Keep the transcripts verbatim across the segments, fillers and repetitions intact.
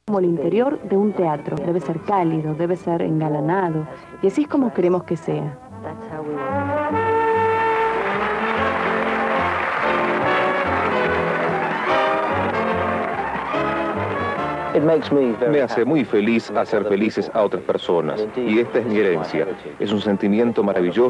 Como el interior de un teatro, debe ser cálido, debe ser engalanado, y así es como queremos que sea. Me hace muy feliz hacer felices a otras personas, y esta es mi herencia. Es un sentimiento maravilloso.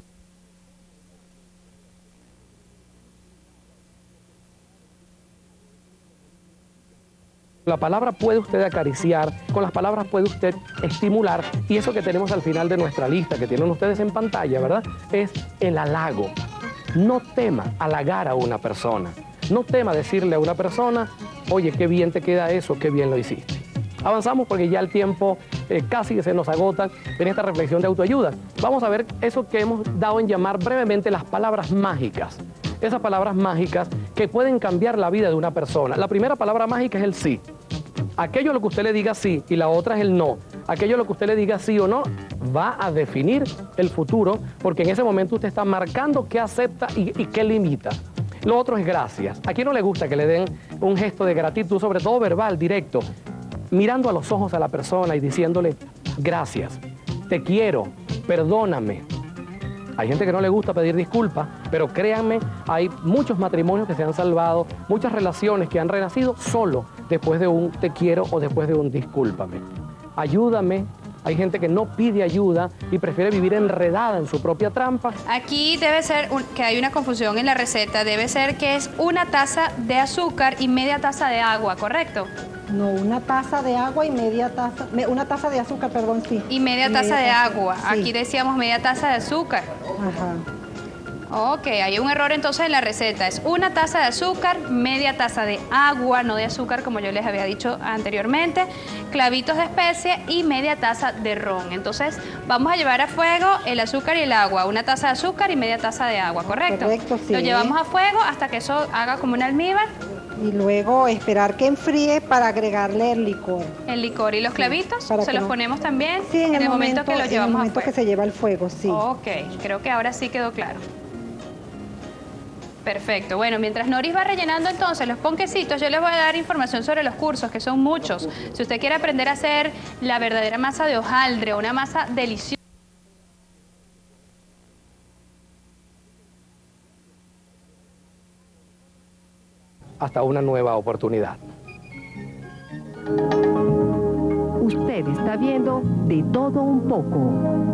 La palabra puede usted acariciar, con las palabras puede usted estimular, y eso que tenemos al final de nuestra lista, que tienen ustedes en pantalla, ¿verdad? Es el halago. No tema halagar a una persona. No tema decirle a una persona, oye, qué bien te queda eso, qué bien lo hiciste. Avanzamos porque ya el tiempo eh, casi que se nos agota en esta reflexión de autoayuda. Vamos a ver eso que hemos dado en llamar brevemente las palabras mágicas. Esas palabras mágicas que pueden cambiar la vida de una persona. La primera palabra mágica es el sí. Aquello a lo que usted le diga sí y la otra es el no. Aquello a lo que usted le diga sí o no va a definir el futuro, porque en ese momento usted está marcando qué acepta y, y qué limita. Lo otro es gracias. ¿A quién no le gusta que le den un gesto de gratitud, sobre todo verbal, directo, mirando a los ojos a la persona y diciéndole gracias, te quiero, perdóname? Hay gente que no le gusta pedir disculpas, pero créanme, hay muchos matrimonios que se han salvado, muchas relaciones que han renacido solo después de un te quiero o después de un discúlpame. Ayúdame. Hay gente que no pide ayuda y prefiere vivir enredada en su propia trampa. Aquí debe ser un, que hay una confusión en la receta. Debe ser que es una taza de azúcar y media taza de agua, ¿correcto? No, una taza de agua y media taza, una taza de azúcar, perdón, sí. Y media y taza media de taza, agua. Sí. Aquí decíamos media taza de azúcar. Ajá. Ok, hay un error entonces en la receta. Es una taza de azúcar, media taza de agua, no de azúcar como yo les había dicho anteriormente, clavitos de especia y media taza de ron. Entonces vamos a llevar a fuego el azúcar y el agua, una taza de azúcar y media taza de agua, ¿correcto? Correcto, sí. Lo llevamos a fuego hasta que eso haga como un almíbar. Y luego esperar que enfríe para agregarle el licor. El licor y los clavitos, sí, ¿se los no... ponemos también? Sí, en, en el, el momento, momento que los en llevamos el momento a fuego. que se lleva al fuego, sí. Ok, creo que ahora sí quedó claro. Perfecto. Bueno, mientras Noris va rellenando entonces los ponquecitos, yo les voy a dar información sobre los cursos, que son muchos. Si usted quiere aprender a hacer la verdadera masa de hojaldre, una masa deliciosa, hasta una nueva oportunidad. Usted está viendo De Todo Un Poco.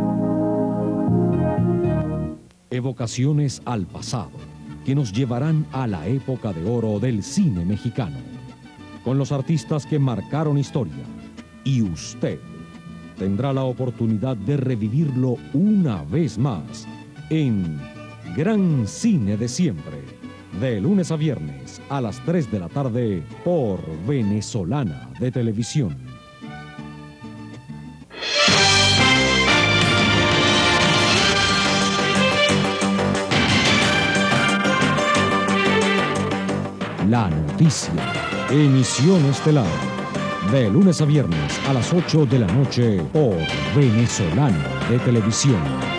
Evocaciones al pasado, que nos llevarán a la época de oro del cine mexicano, con los artistas que marcaron historia, y usted tendrá la oportunidad de revivirlo una vez más en Gran Cine de Siempre, de lunes a viernes a las tres de la tarde por Venezolana de Televisión. La noticia, emisión estelar, de lunes a viernes a las ocho de la noche por Venezolana de Televisión.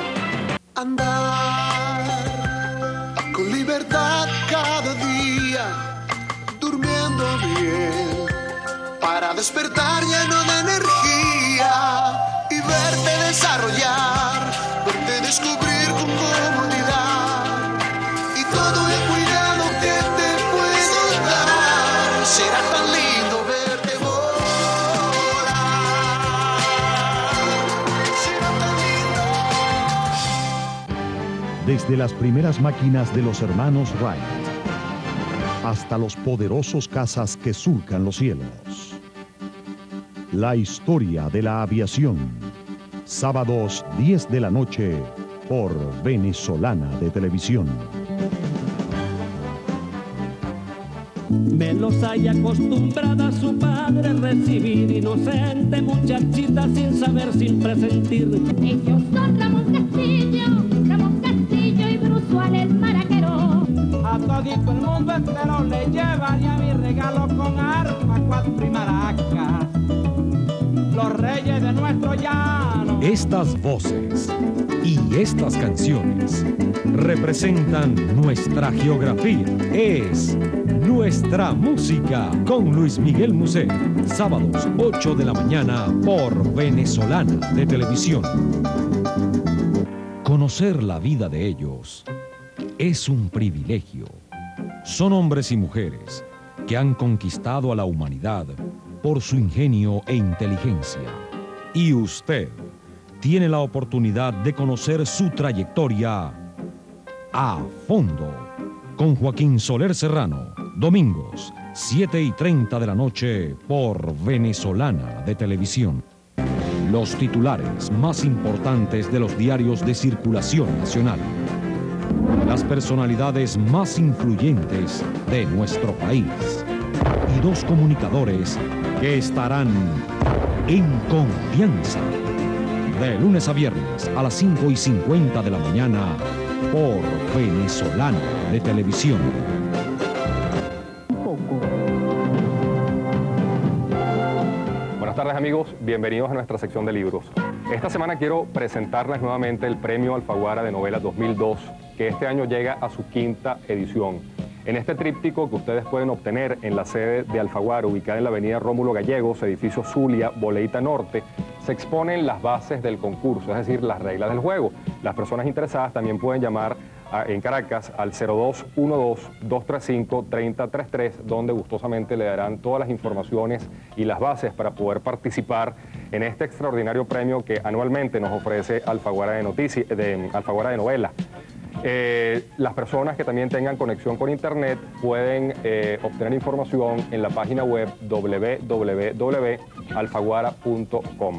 Andar con libertad cada día, durmiendo bien, para despertar lleno de energía y verte desarrollar, verte descubrir con comodidad y todo el cuidado que te puedo dar. Será tan lindo verte volar, será tan lindo. Desde las primeras máquinas de los hermanos Wright hasta los poderosos cazas que surcan los cielos. La historia de la aviación. Sábados, diez de la noche, por Venezolana de Televisión. Me los hay acostumbrada a su padre recibir, inocente muchachita sin saber, sin presentir. Ellos son Ramón Castillo, Ramón Castillo y Brusual el maraquero. A todito el mundo entero le llevaría mi regalo con armas, cuatro y maracas, los reyes de nuestro llano. Estas voces y estas canciones representan nuestra geografía. Es Nuestra Música con Luis Miguel Musset. Sábados ocho de la mañana por Venezolana de Televisión. Conocer la vida de ellos es un privilegio. Son hombres y mujeres que han conquistado a la humanidad por su ingenio e inteligencia. Y usted tiene la oportunidad de conocer su trayectoria a fondo con Joaquín Soler Serrano. Domingos, siete y treinta de la noche por Venezolana de Televisión. Los titulares más importantes de los diarios de circulación nacional. Las personalidades más influyentes de nuestro país. Y dos comunicadores que estarán en confianza. De lunes a viernes a las cinco y cincuenta de la mañana por Venezolana de Televisión. Buenas tardes amigos, bienvenidos a nuestra sección de libros. Esta semana quiero presentarles nuevamente el Premio Alfaguara de Novela dos mil dos, que este año llega a su quinta edición. En este tríptico que ustedes pueden obtener en la sede de Alfaguara, ubicada en la avenida Rómulo Gallegos, edificio Zulia, Boleita Norte, se exponen las bases del concurso, es decir, las reglas del juego. Las personas interesadas también pueden llamar a, en Caracas al cero dos uno dos, dos tres cinco, tres cero tres tres, donde gustosamente le darán todas las informaciones y las bases para poder participar en este extraordinario premio que anualmente nos ofrece Alfaguara de, Noticias, de, Alfaguara de Novela. Eh, las personas que también tengan conexión con internet pueden eh, obtener información en la página web doble u doble u doble u punto alfaguara punto com.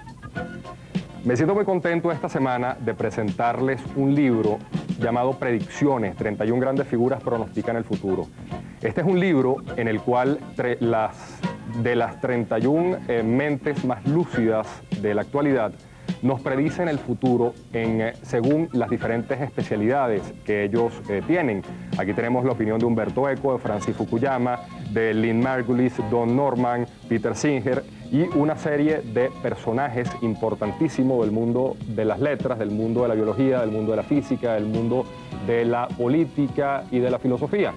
Me siento muy contento esta semana de presentarles un libro llamado Predicciones, treinta y una grandes figuras pronostican el futuro. Este es un libro en el cual las, de las treinta y una eh, mentes más lúcidas de la actualidad nos predicen el futuro en, eh, según las diferentes especialidades que ellos eh, tienen. Aquí tenemos la opinión de Humberto Eco, de Francis Fukuyama, de Lynn Margulis, Don Norman, Peter Singer y una serie de personajes importantísimos del mundo de las letras, del mundo de la biología, del mundo de la física, del mundo de la política y de la filosofía.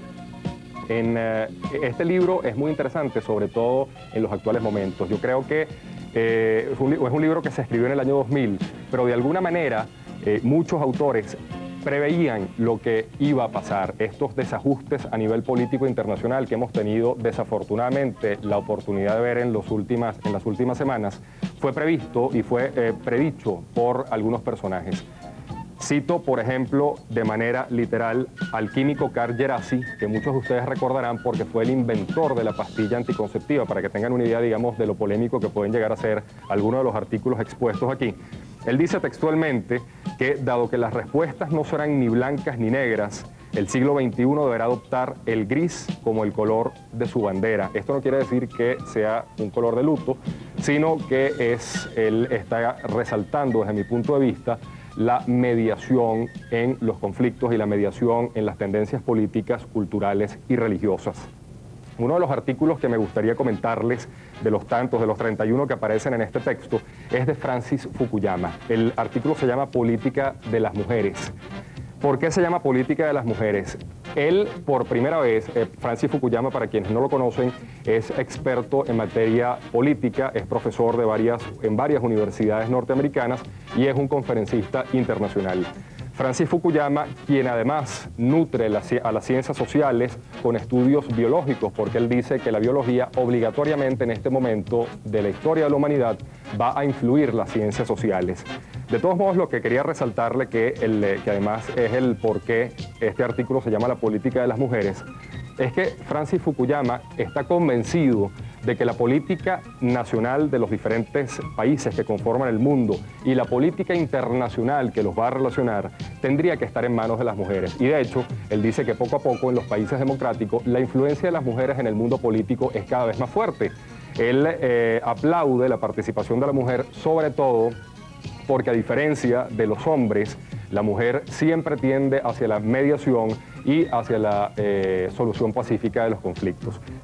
En, eh, este libro es muy interesante, sobre todo en los actuales momentos. Yo creo que Eh, es, un, es un libro que se escribió en el año dos mil, pero de alguna manera eh, muchos autores preveían lo que iba a pasar, estos desajustes a nivel político internacional que hemos tenido desafortunadamente la oportunidad de ver en, los últimas, en las últimas semanas, fue previsto y fue eh, predicho por algunos personajes. Cito, por ejemplo, de manera literal al químico Carl Djerassi, que muchos de ustedes recordarán porque fue el inventor de la pastilla anticonceptiva, para que tengan una idea, digamos, de lo polémico que pueden llegar a ser algunos de los artículos expuestos aquí. Él dice textualmente que, dado que las respuestas no serán ni blancas ni negras, el siglo veintiuno deberá adoptar el gris como el color de su bandera. Esto no quiere decir que sea un color de luto, sino que es, él está resaltando, desde mi punto de vista, la mediación en los conflictos y la mediación en las tendencias políticas, culturales y religiosas. Uno de los artículos que me gustaría comentarles, de los tantos, de los treinta y uno que aparecen en este texto, es de Francis Fukuyama. El artículo se llama Política de las Mujeres. ¿Por qué se llama Política de las Mujeres? Él, por primera vez, eh, Francis Fukuyama, para quienes no lo conocen, es experto en materia política, es profesor de varias, en varias universidades norteamericanas y es un conferencista internacional. Francis Fukuyama, quien además nutre la, a las ciencias sociales con estudios biológicos, porque él dice que la biología obligatoriamente en este momento de la historia de la humanidad va a influir las ciencias sociales. De todos modos, lo que quería resaltarle, que, el, que además es el por qué este artículo se llama La Política de las Mujeres, es que Francis Fukuyama está convencido de que la política nacional de los diferentes países que conforman el mundo y la política internacional que los va a relacionar tendría que estar en manos de las mujeres. Y de hecho, él dice que poco a poco en los países democráticos la influencia de las mujeres en el mundo político es cada vez más fuerte. Él eh, aplaude la participación de la mujer, sobre todo porque a diferencia de los hombres, la mujer siempre tiende hacia la mediación y hacia la eh, solución pacífica de los conflictos. Sin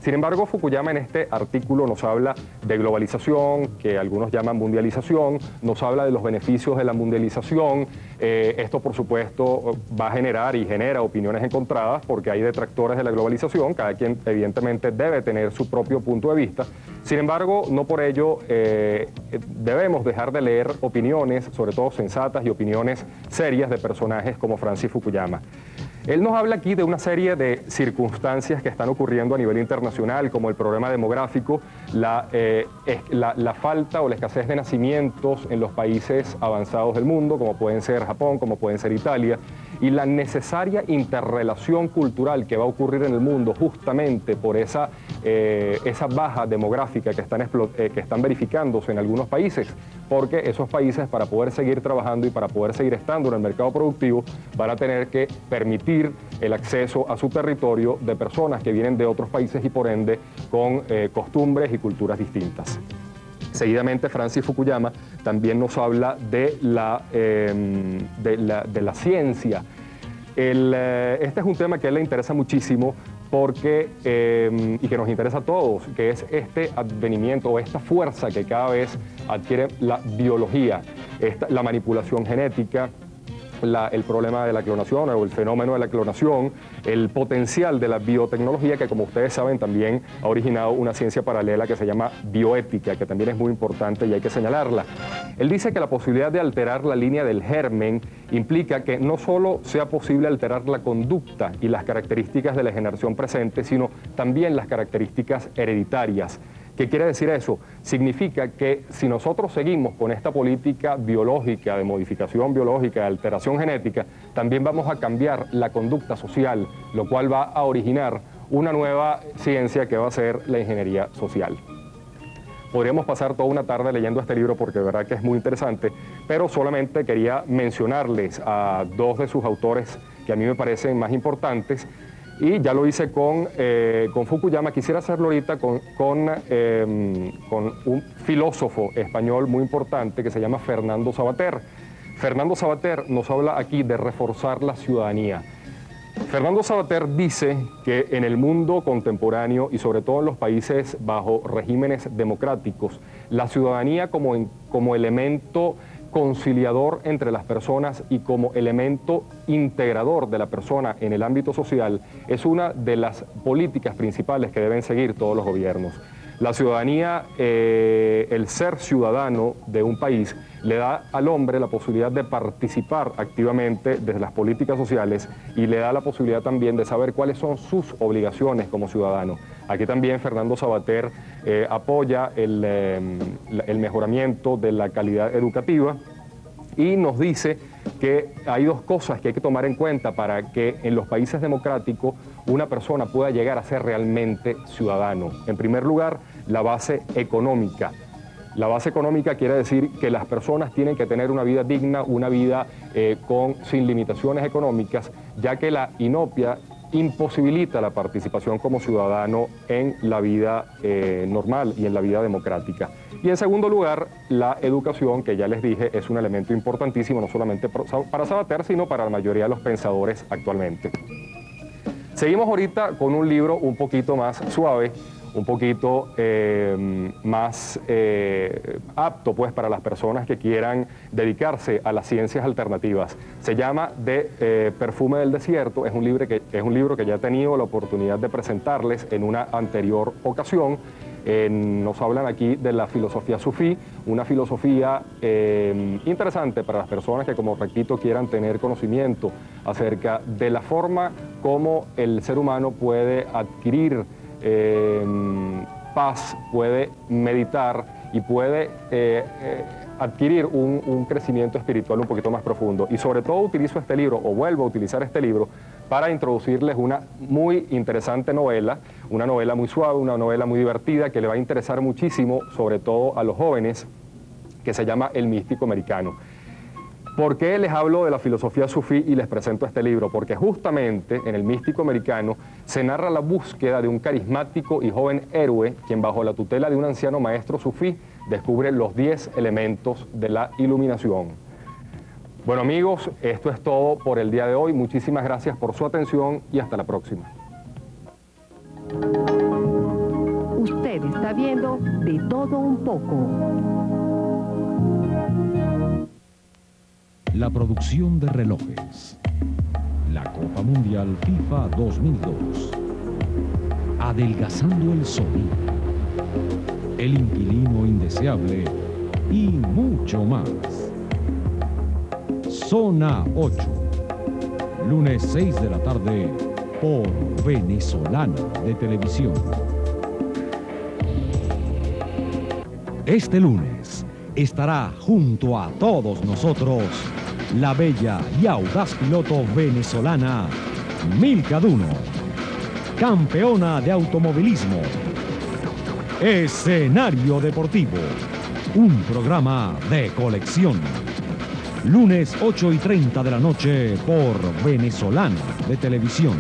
Sin embargo, Fukuyama en este artículo nos habla de globalización, que algunos llaman mundialización, nos habla de los beneficios de la mundialización. Eh, esto, por supuesto, va a generar y genera opiniones encontradas porque hay detractores de la globalización, cada quien evidentemente debe tener su propio punto de vista. Sin embargo, no por ello eh, debemos dejar de leer opiniones, sobre todo sensatas y opiniones serias de personajes como Francis Fukuyama. Él nos habla aquí de una serie de circunstancias que están ocurriendo a nivel internacional, como el problema demográfico, la, eh, la, la falta o la escasez de nacimientos en los países avanzados del mundo, como pueden ser Japón, como pueden ser Italia, y la necesaria interrelación cultural que va a ocurrir en el mundo justamente por esa, eh, esa baja demográfica que están, eh, que están verificándose en algunos países, porque esos países, para poder seguir trabajando y para poder seguir estando en el mercado productivo, van a tener que permitir el acceso a su territorio de personas que vienen de otros países y por ende con eh, costumbres y culturas distintas. Seguidamente, Francis Fukuyama también nos habla de la, eh, de la, de la ciencia. El, eh, este es un tema que a él le interesa muchísimo porque, eh, y que nos interesa a todos, que es este advenimiento o esta fuerza que cada vez adquiere la biología, esta, la manipulación genética, La, el problema de la clonación o el fenómeno de la clonación, el potencial de la biotecnología, que como ustedes saben también ha originado una ciencia paralela que se llama bioética, que también es muy importante y hay que señalarla. Él dice que la posibilidad de alterar la línea del germen implica que no solo sea posible alterar la conducta y las características de la generación presente, sino también las características hereditarias. ¿Qué quiere decir eso? Significa que si nosotros seguimos con esta política biológica, de modificación biológica, de alteración genética, también vamos a cambiar la conducta social, lo cual va a originar una nueva ciencia que va a ser la ingeniería social. Podríamos pasar toda una tarde leyendo este libro porque de verdad que es muy interesante, pero solamente quería mencionarles a dos de sus autores que a mí me parecen más importantes. Y ya lo hice con, eh, con Fukuyama, quisiera hacerlo ahorita con, con, eh, con un filósofo español muy importante que se llama Fernando Savater. Fernando Savater nos habla aquí de reforzar la ciudadanía. Fernando Savater dice que en el mundo contemporáneo y sobre todo en los países bajo regímenes democráticos, la ciudadanía como, en, como elemento conciliador entre las personas y como elemento integrador de la persona en el ámbito social es una de las políticas principales que deben seguir todos los gobiernos. La ciudadanía, eh, el ser ciudadano de un país, le da al hombre la posibilidad de participar activamente desde las políticas sociales y le da la posibilidad también de saber cuáles son sus obligaciones como ciudadano. Aquí también Fernando Savater eh, apoya el, eh, el mejoramiento de la calidad educativa y nos dice que hay dos cosas que hay que tomar en cuenta para que en los países democráticos una persona pueda llegar a ser realmente ciudadano. En primer lugar, la base económica. La base económica quiere decir que las personas tienen que tener una vida digna, una vida eh, con, sin limitaciones económicas, ya que la inopia imposibilita la participación como ciudadano en la vida eh, normal y en la vida democrática. Y en segundo lugar, la educación, que ya les dije, es un elemento importantísimo, no solamente para Savater, sino para la mayoría de los pensadores actualmente. Seguimos ahorita con un libro un poquito más suave, un poquito eh, más eh, apto pues, para las personas que quieran dedicarse a las ciencias alternativas. Se llama De eh, Perfume del Desierto, es un, libro que, es un libro que ya he tenido la oportunidad de presentarles en una anterior ocasión. Eh, nos hablan aquí de la filosofía sufí, una filosofía eh, interesante para las personas que, como repito, quieran tener conocimiento acerca de la forma como el ser humano puede adquirir Eh, paz, puede meditar y puede eh, eh, adquirir un, un crecimiento espiritual un poquito más profundo. Y sobre todo utilizo este libro, o vuelvo a utilizar este libro, para introducirles una muy interesante novela, una novela muy suave, una novela muy divertida, que le va a interesar muchísimo, sobre todo a los jóvenes, que se llama El Místico Americano. ¿Por qué les hablo de la filosofía sufí y les presento este libro? Porque justamente en El Místico Americano se narra la búsqueda de un carismático y joven héroe, quien bajo la tutela de un anciano maestro sufí descubre los diez elementos de la iluminación. Bueno amigos, esto es todo por el día de hoy. Muchísimas gracias por su atención y hasta la próxima. está viendo De Todo Un Poco. La producción de relojes. La Copa Mundial FIFA dos mil dos. Adelgazando el sonido. El inquilino indeseable y mucho más. Zona ocho. Lunes seis de la tarde por Venezolana de Televisión. Este lunes estará junto a todos nosotros la bella y audaz piloto venezolana Milka Duno, campeona de automovilismo. Escenario Deportivo, un programa de colección. Lunes ocho y treinta de la noche por Venezolana de Televisión.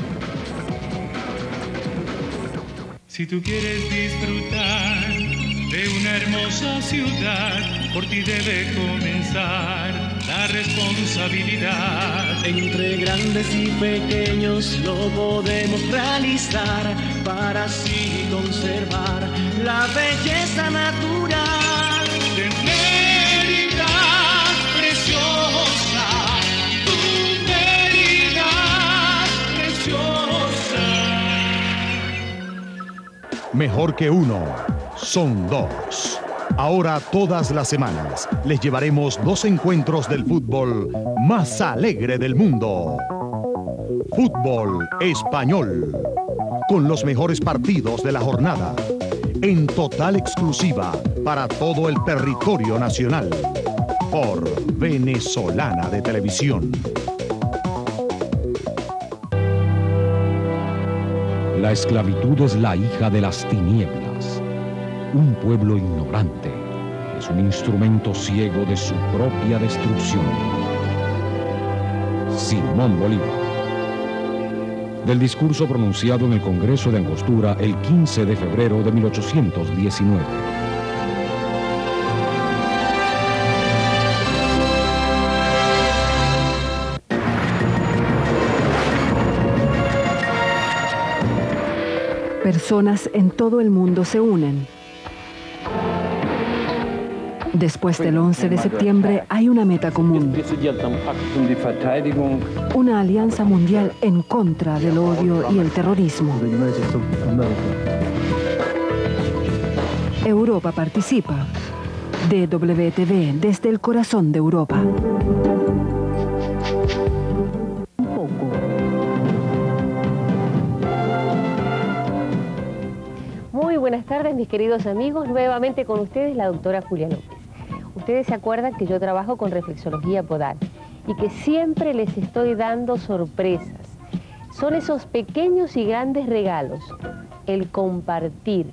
Si tú quieres disfrutar de una hermosa ciudad, por ti debe comenzar la responsabilidad. Entre grandes y pequeños lo podemos realizar para así conservar la belleza natural de Mérida preciosa, tu Mérida preciosa. Mejor que uno, son dos. Ahora todas las semanas les llevaremos dos encuentros del fútbol más alegre del mundo. Fútbol Español, con los mejores partidos de la jornada, en total exclusiva para todo el territorio nacional, por Venezolana de Televisión. La esclavitud es la hija de las tinieblas. Un pueblo ignorante es un instrumento ciego de su propia destrucción. Simón Bolívar. Del discurso pronunciado en el Congreso de Angostura el quince de febrero de mil ochocientos diecinueve. Personas en todo el mundo se unen. Después del once de septiembre hay una meta común. Una alianza mundial en contra del odio y el terrorismo. Europa participa. D W T V desde el corazón de Europa. Muy buenas tardes, mis queridos amigos. Nuevamente con ustedes la doctora Julia López. Ustedes se acuerdan que yo trabajo con reflexología podal y que siempre les estoy dando sorpresas. Son esos pequeños y grandes regalos, el compartir.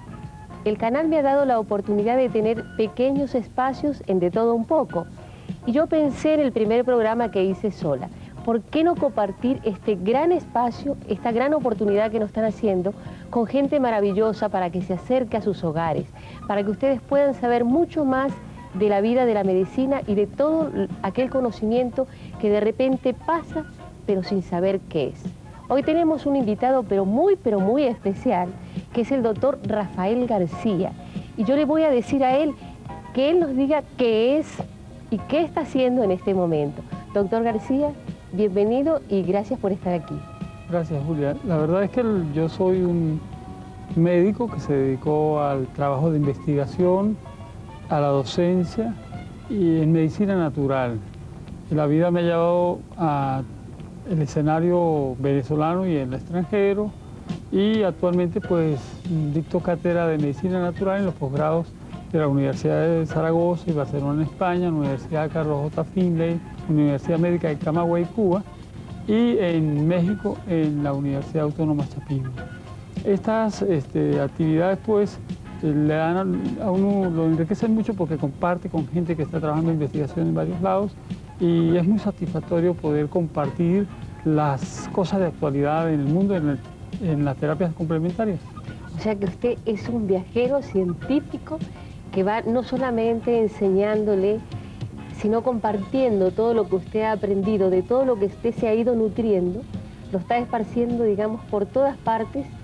El canal me ha dado la oportunidad de tener pequeños espacios en De Todo Un Poco. Y yo pensé en el primer programa que hice sola, ¿por qué no compartir este gran espacio, esta gran oportunidad que nos están haciendo con gente maravillosa para que se acerque a sus hogares, para que ustedes puedan saber mucho más de la vida de la medicina y de todo aquel conocimiento que de repente pasa, pero sin saber qué es. Hoy tenemos un invitado, pero muy, pero muy especial, que es el doctor Rafael García. Y yo le voy a decir a él que él nos diga qué es y qué está haciendo en este momento. Doctor García, bienvenido y gracias por estar aquí. Gracias, Julia. La verdad es que yo soy un médico que se dedicó al trabajo de investigación, a la docencia y en medicina natural. La vida me ha llevado al escenario venezolano y en el extranjero y actualmente pues dicto cátedra de medicina natural en los posgrados de la Universidad de Zaragoza y Barcelona en España, la Universidad Carlos J. Finlay, Universidad Médica de Camagüey, Cuba y en México en la Universidad Autónoma Chapingo. Estas este, actividades pues le dan a uno, lo enriquecen mucho porque comparte con gente que está trabajando en investigación en varios lados y es muy satisfactorio poder compartir las cosas de actualidad en el mundo en, el, en las terapias complementarias. O sea que usted es un viajero científico que va no solamente enseñándole, sino compartiendo todo lo que usted ha aprendido, de todo lo que usted se ha ido nutriendo, lo está esparciendo, digamos, por todas partes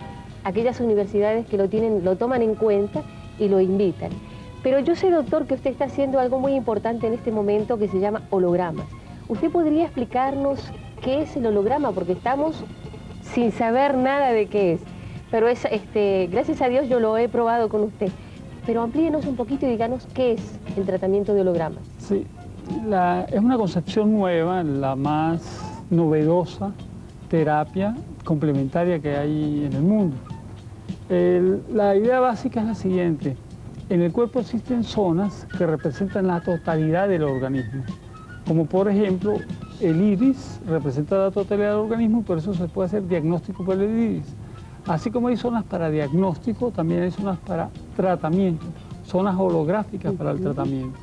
aquellas universidades que lo, tienen, lo toman en cuenta y lo invitan. Pero yo sé, doctor, que usted está haciendo algo muy importante en este momento que se llama hologramas. ¿Usted podría explicarnos qué es el holograma? Porque estamos sin saber nada de qué es. Pero es, este, gracias a Dios yo lo he probado con usted. Pero amplíenos un poquito y díganos qué es el tratamiento de hologramas. Sí, la, es una concepción nueva, la más novedosa terapia complementaria que hay en el mundo. El, la idea básica es la siguiente. En el cuerpo existen zonas que representan la totalidad del organismo. Como por ejemplo, el iris representa la totalidad del organismo, por eso se puede hacer diagnóstico por el iris. Así como hay zonas para diagnóstico, también hay zonas para tratamiento, zonas holográficas para el tratamiento.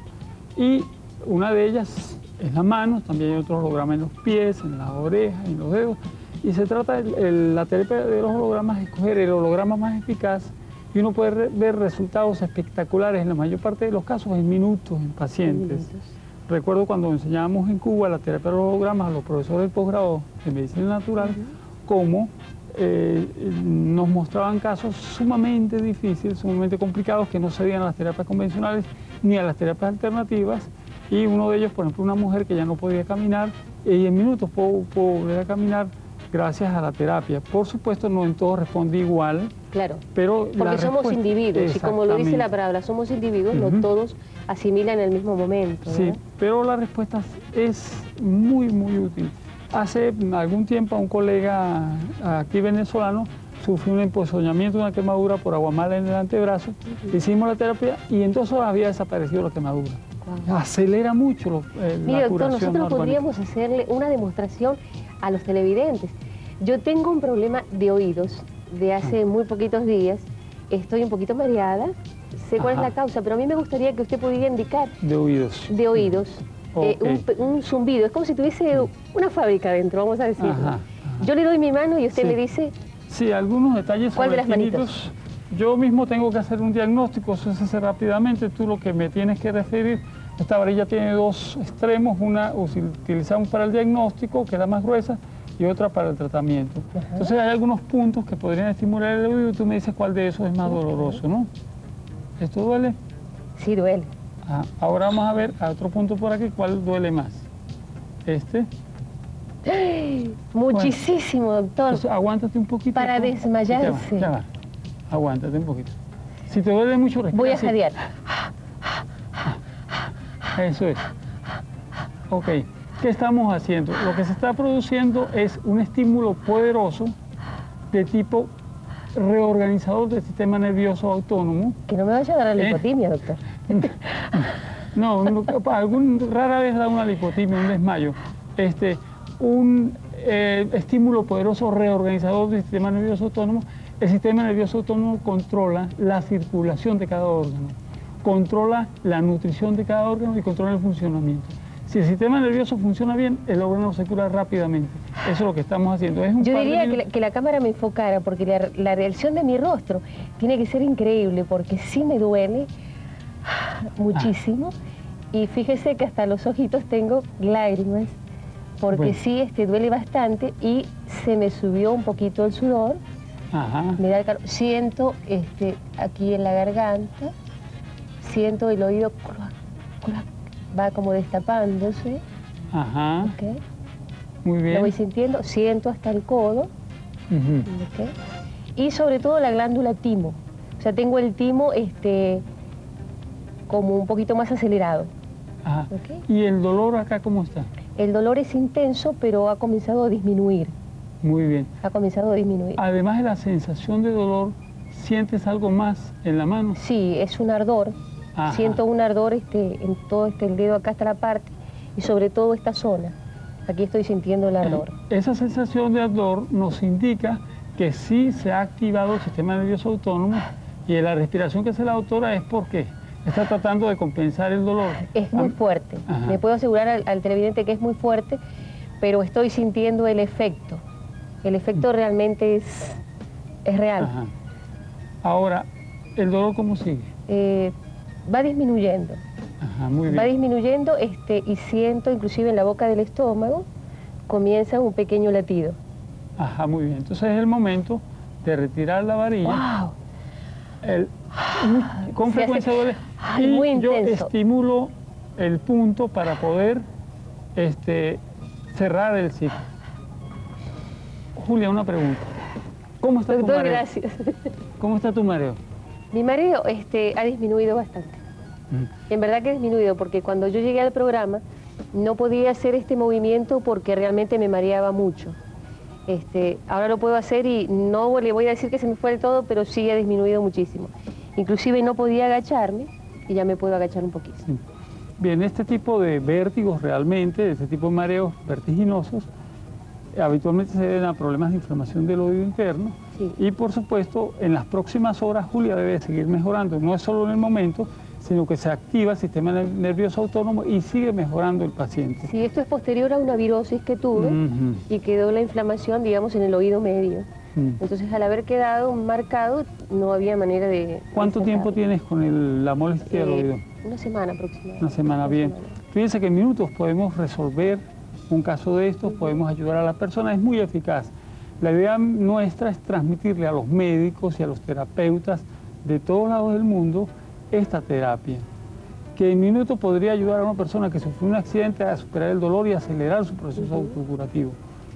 Y una de ellas es la mano, también hay otros hologramas en los pies, en las orejas, en los dedos. Y se trata, el, el, la terapia de los hologramas, es escoger el holograma más eficaz y uno puede re, ver resultados espectaculares en la mayor parte de los casos en minutos en pacientes. Minutos. Recuerdo cuando enseñábamos en Cuba la terapia de los hologramas a los profesores del posgrado de medicina natural, uh-huh. cómo eh, nos mostraban casos sumamente difíciles, sumamente complicados, que no cedían a las terapias convencionales ni a las terapias alternativas. Y uno de ellos, por ejemplo, una mujer que ya no podía caminar, y en minutos pudo, pudo volver a caminar gracias a la terapia. Por supuesto, no en todo responde igual. Claro, pero porque somos individuos, y como lo dice la palabra, somos individuos, uh-huh. no todos asimilan en el mismo momento, ¿verdad? Sí, pero la respuesta es muy, muy útil. Hace algún tiempo a un colega aquí venezolano sufrió un empozoñamiento, una quemadura por aguamala en el antebrazo, uh-huh. hicimos la terapia y en dos horas había desaparecido la quemadura. Wow. Acelera mucho lo, eh, Mire, la doctor, curación. Nosotros podríamos hacerle una demostración a los televidentes. Yo tengo un problema de oídos de hace muy poquitos días, estoy un poquito mareada, sé cuál Ajá. es la causa, pero a mí me gustaría que usted pudiera indicar... De oídos. De oídos, okay. eh, un, un zumbido, es como si tuviese una fábrica dentro, vamos a decirlo. Ajá. Ajá. Yo le doy mi mano y usted sí. me dice... Sí, algunos detalles ¿Cuál sobre de las manitos? Yo mismo tengo que hacer un diagnóstico, eso se hace rápidamente, tú lo que me tienes que referir, esta varilla tiene dos extremos, una utilizamos para el diagnóstico, que es la más gruesa, y otra para el tratamiento. Ajá. Entonces hay algunos puntos que podrían estimular el oído y tú me dices cuál de esos es más doloroso, ¿no? ¿Esto duele? Sí, duele. Ah, ahora vamos a ver a otro punto por aquí, ¿cuál duele más? ¿Este? Muchísimo, bueno, doctor. Entonces aguántate un poquito. Para ¿no? desmayarse. Ya va, ya va, aguántate un poquito. Si te duele mucho, respira. Voy a jadear. Eso es. Ok. ¿Qué estamos haciendo? Lo que se está produciendo es un estímulo poderoso de tipo reorganizador del sistema nervioso autónomo. Que no me vaya a dar la lipotimia, eh, doctor. No, no, algún, rara vez da una lipotimia, un desmayo. Este, un eh, estímulo poderoso reorganizador del sistema nervioso autónomo. El sistema nervioso autónomo controla la circulación de cada órgano, controla la nutrición de cada órgano y controla el funcionamiento. Si el sistema nervioso funciona bien, el órgano se cura rápidamente. Eso es lo que estamos haciendo. Es un Yo diría que la, que la cámara me enfocara, porque la, la reacción de mi rostro tiene que ser increíble, porque sí me duele muchísimo. Ah. Y fíjese que hasta los ojitos tengo lágrimas, porque bueno. sí este, duele bastante y se me subió un poquito el sudor. Ajá. Me da el calor. Siento este, aquí en la garganta, siento el oído... Cruac, cruac, va como destapándose. Ajá. Okay. Muy bien. Lo voy sintiendo, siento hasta el codo. Uh-huh. Okay. Y sobre todo la glándula timo. O sea, tengo el timo este, como un poquito más acelerado. Ajá. Okay. ¿Y el dolor acá cómo está? El dolor es intenso, pero ha comenzado a disminuir. Muy bien. Ha comenzado a disminuir. Además de la sensación de dolor, ¿sientes algo más en la mano? Sí, es un ardor. Ajá. Siento un ardor este, en todo este el dedo, acá está la parte, y sobre todo esta zona. Aquí estoy sintiendo el ardor. Eh, esa sensación de ardor nos indica que sí se ha activado el sistema nervioso autónomo y la respiración que hace la doctora es porque está tratando de compensar el dolor. Es muy fuerte. Ajá. Me puedo asegurar al, al televidente que es muy fuerte, pero estoy sintiendo el efecto. El efecto realmente es, es real. Ajá. Ahora, ¿el dolor cómo sigue? Eh, va disminuyendo. Ajá, muy bien. Va disminuyendo este, y siento inclusive en la boca del estómago comienza un pequeño latido. Ajá, muy bien. Entonces es el momento de retirar la varilla. Wow. El, con Se frecuencia hace- duele. Ay, Y muy yo intenso. estimulo el punto para poder este, cerrar el ciclo. Julia, una pregunta. ¿Cómo está tu Doctor, mareo? gracias. ¿Cómo está tu mareo? Mi mareo este, ha disminuido bastante. En verdad que ha disminuido, porque cuando yo llegué al programa no podía hacer este movimiento porque realmente me mareaba mucho. Este, ahora lo puedo hacer y no le voy a decir que se me fue del todo, pero sí ha disminuido muchísimo. Inclusive no podía agacharme y ya me puedo agachar un poquito. Sí. Bien, este tipo de vértigos realmente, este tipo de mareos vertiginosos, habitualmente se deben a problemas de inflamación del oído interno. Sí. Y por supuesto, en las próximas horas Julia debe seguir mejorando, no es solo en el momento, sino que se activa el sistema ner- nervioso autónomo y sigue mejorando el paciente. Sí, esto es posterior a una virosis que tuve Ujú. y quedó la inflamación, digamos, en el oído medio. Mm. Entonces, al haber quedado marcado, no había manera de... ¿Cuánto de tiempo sacarlo. tienes con el- la molestia del Eh, oído? Una semana aproximadamente. Una semana, bien. Fíjense que en minutos podemos resolver un caso de estos, podemos ayudar a la persona, es muy eficaz. La idea nuestra es transmitirle a los médicos y a los terapeutas de todos lados del mundo esta terapia, que en minutos podría ayudar a una persona que sufrió un accidente a superar el dolor y acelerar su proceso autocurativo.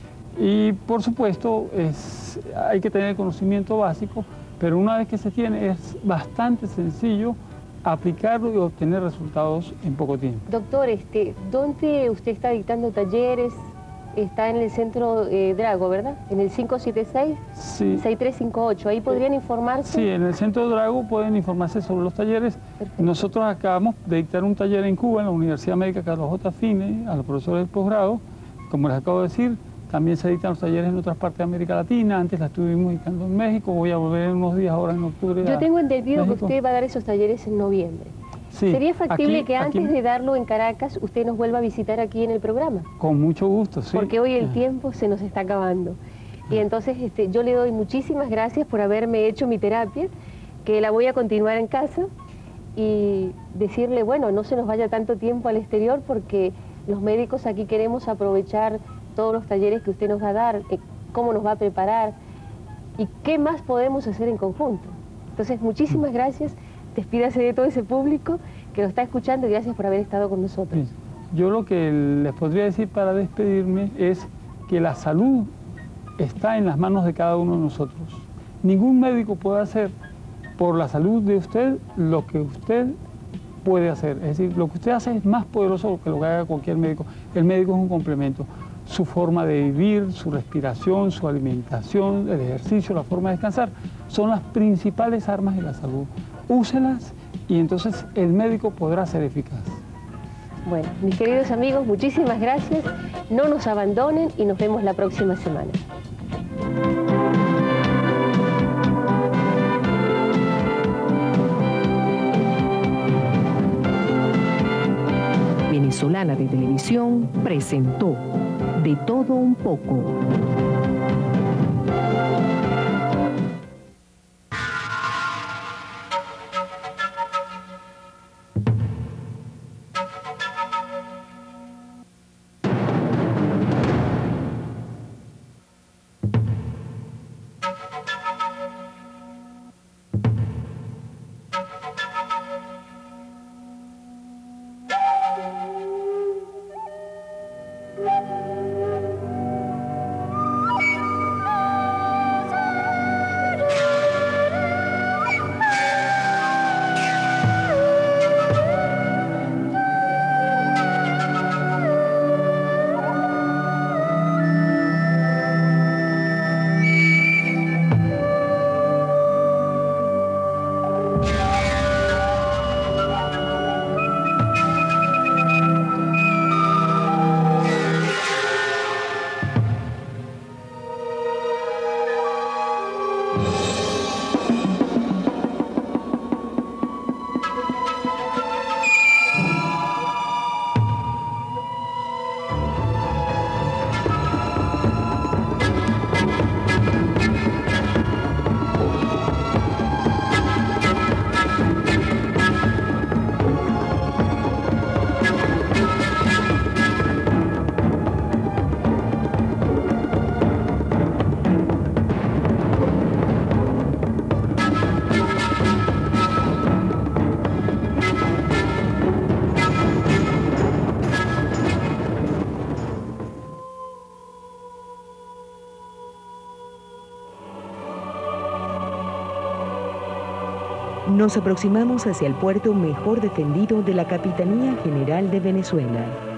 Y por supuesto es, hay que tener el conocimiento básico, pero una vez que se tiene es bastante sencillo aplicarlo y obtener resultados en poco tiempo. Doctor, este, ¿dónde usted está dictando talleres? Está en el centro eh, Drago, ¿verdad? En el cinco siete seis, Sí. seis tres cinco ocho. Ahí podrían informarse. Sí, en el Centro Drago pueden informarse sobre los talleres. Perfecto. Nosotros acabamos de dictar un taller en Cuba, en la Universidad Médica Carlos J. Fine, a los profesores del posgrado. Como les acabo de decir, también se dictan los talleres en otras partes de América Latina. Antes la estuvimos dictando en México, voy a volver en unos días ahora en octubre. Yo a tengo entendido que México. usted va a dar esos talleres en noviembre. Sí, ¿Sería factible aquí- que antes aquí- de darlo en Caracas usted nos vuelva a visitar aquí en el programa? Con mucho gusto, sí. Porque hoy el Ah. tiempo se nos está acabando. Y entonces este, yo le doy muchísimas gracias por haberme hecho mi terapia, que la voy a continuar en casa y decirle, bueno, no se nos vaya tanto tiempo al exterior porque los médicos aquí queremos aprovechar todos los talleres que usted nos va a dar, eh, cómo nos va a preparar y qué más podemos hacer en conjunto. Entonces, muchísimas gracias. Despídase de todo ese público que lo está escuchando y gracias por haber estado con nosotros. Sí. Yo lo que les podría decir para despedirme es que la salud está en las manos de cada uno de nosotros. Ningún médico puede hacer por la salud de usted lo que usted puede hacer. Es decir, lo que usted hace es más poderoso que lo que haga cualquier médico. El médico es un complemento. Su forma de vivir, su respiración, su alimentación, el ejercicio, la forma de descansar, son las principales armas de la salud. Úselas y entonces el médico podrá ser eficaz. Bueno, mis queridos amigos, muchísimas gracias. No nos abandonen y nos vemos la próxima semana. Venezolana de Televisión presentó De Todo Un Poco. Nos aproximamos hacia el puerto mejor defendido de la Capitanía General de Venezuela.